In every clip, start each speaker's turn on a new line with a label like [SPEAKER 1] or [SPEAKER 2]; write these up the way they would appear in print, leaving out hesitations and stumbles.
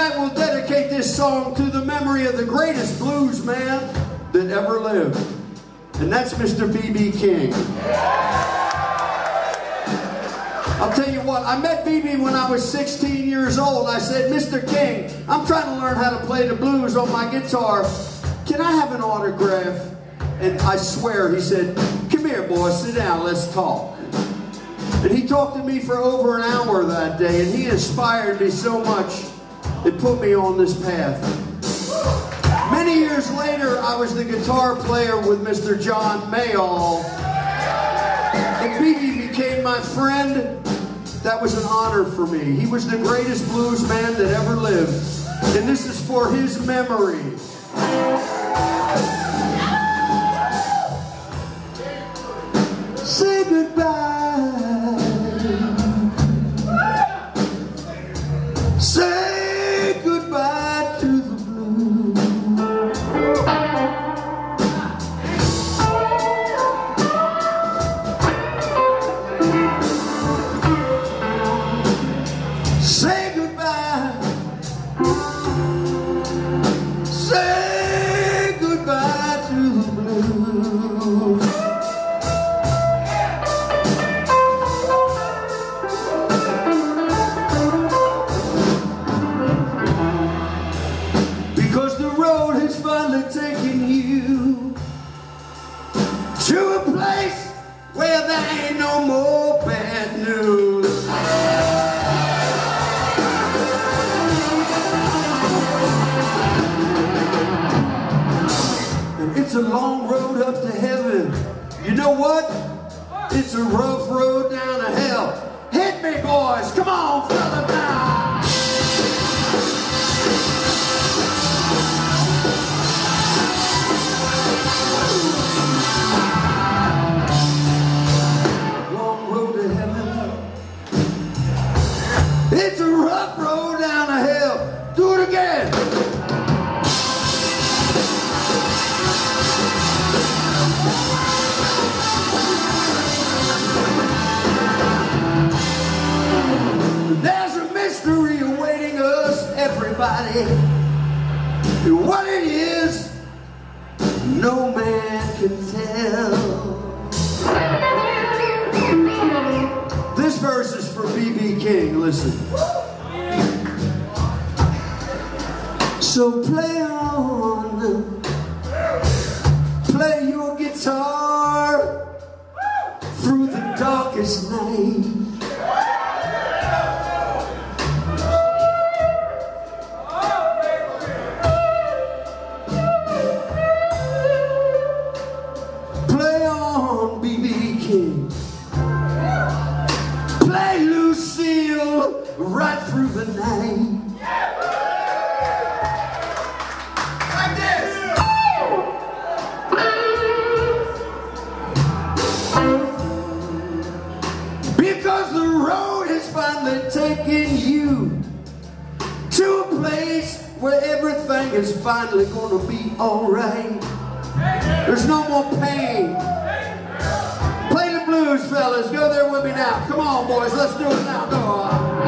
[SPEAKER 1] tonight we'll dedicate this song to the memory of the greatest blues man that ever lived. And that's Mr. B.B. King. I'll tell you what, I met B.B. when I was 16 years old. I said, Mr. King, I'm trying to learn how to play the blues on my guitar. Can I have an autograph? And I swear, he said, come here, boy, sit down, let's talk. And he talked to me for over an hour that day, and he inspired me so much, it put me on this path. Many years later, I was the guitar player with Mr. John Mayall, and B.B. became my friend. That was an honor for me. He was the greatest blues man that ever lived, and this is for his memory. Say goodbye. Say goodbye to the blues. Say goodbye. Say goodbye to the blues. Because the road has finally taken you to a place where there ain't no more bad news. And it's a long road up to heaven. You know what? It's a rough road down to hell. Hit me, boys. Come on, fella, now. It's a rough road down to hell. Do it again. There's a mystery awaiting us, everybody. And what it is, no man can tell. This verse is for B.B. King, listen. So play on, play your guitar through the darkest night. Play on, B.B. King. Play Lucille right through the night. Like this. Because the road has finally taken you to a place where everything is finally gonna be alright. There's no more pain. Play the blues, fellas. Go there with me now. Come on, boys. Let's do it now. Go on.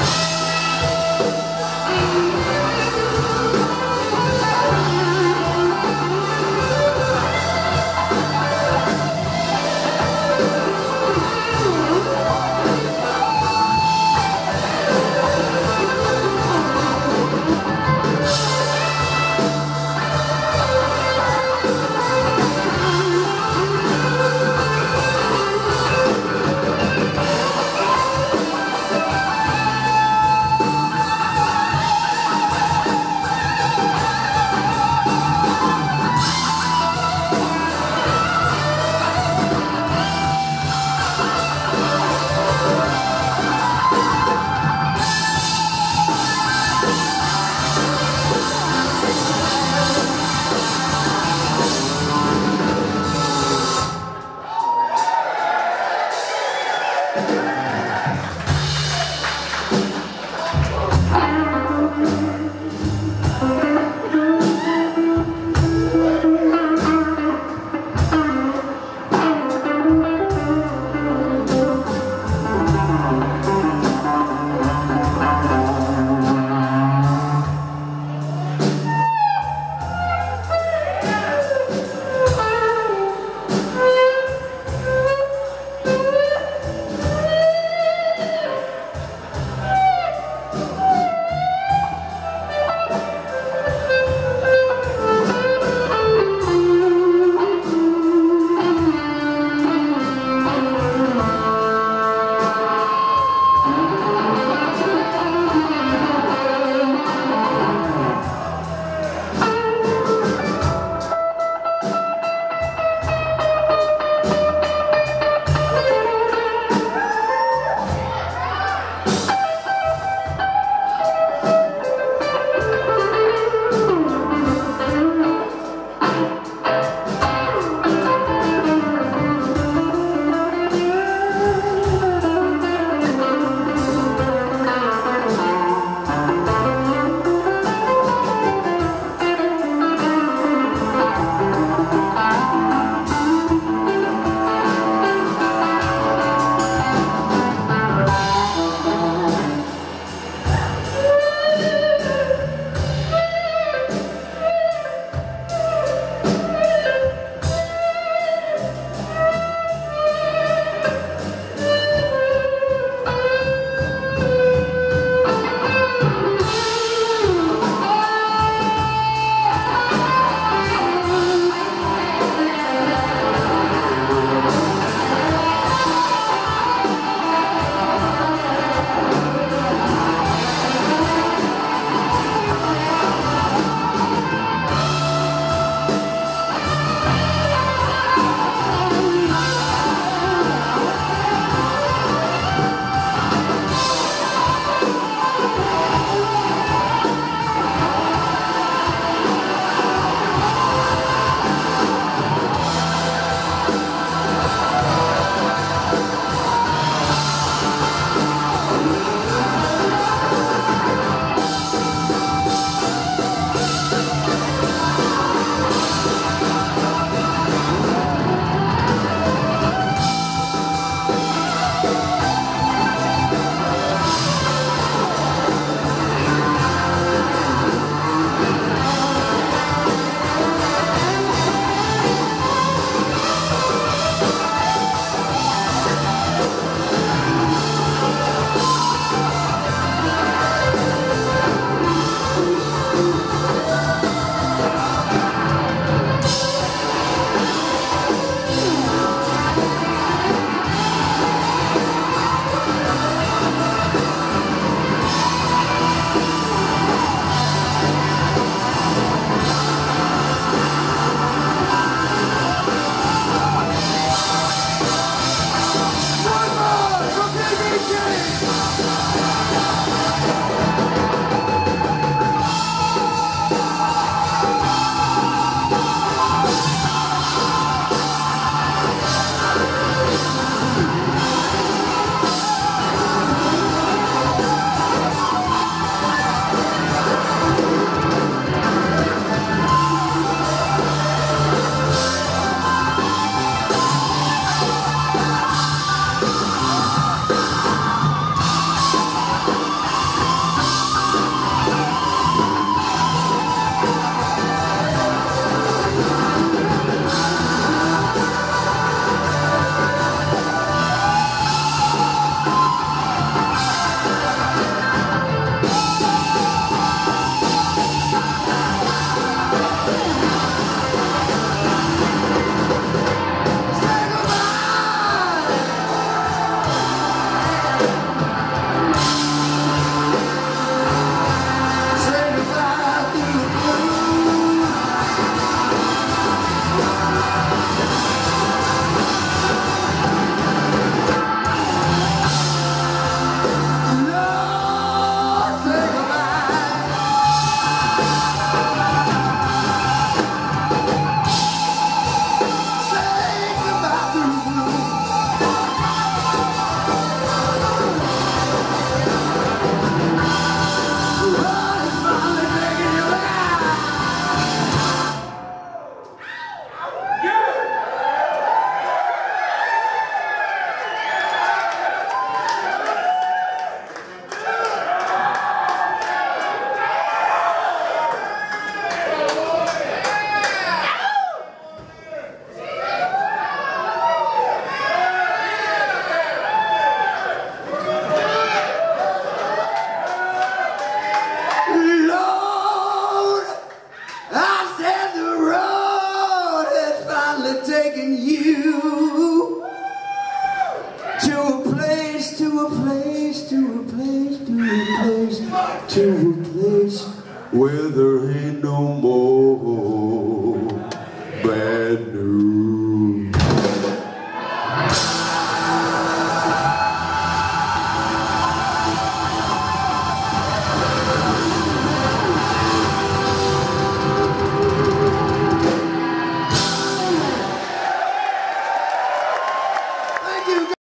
[SPEAKER 1] to a place where there ain't no more bad news.